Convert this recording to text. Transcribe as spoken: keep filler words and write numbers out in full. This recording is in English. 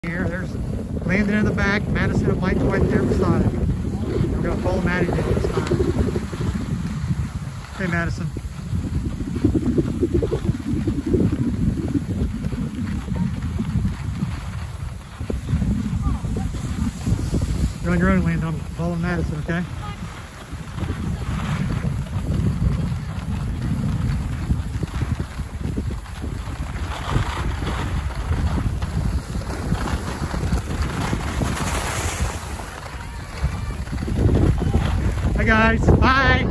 Here, there's Landon in the back, Madison and Mike right there beside him. We're gonna follow Maddie this time. Hey, Madison. You're on your own, Landon. I'm following Madison, okay? Hi guys, bye!